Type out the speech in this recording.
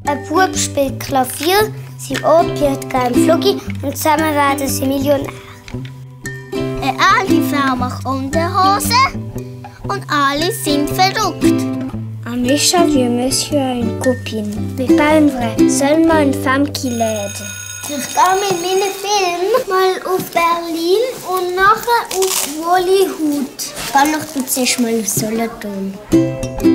Ein Bub spielt Klavier, sein Opa hat gerne Fluggi und zusammen werden sie Millionär. Alle Frau macht Unterhose und alle sind verrückt. Amisha, wir Monsieur une copine. Wir bauen vrai, seulement une femme qui l'aide. Ich gehe mit meinem Film mal auf Berlin und nachher auf Hollywood. Dann noch zuerst mal auf Solothurn.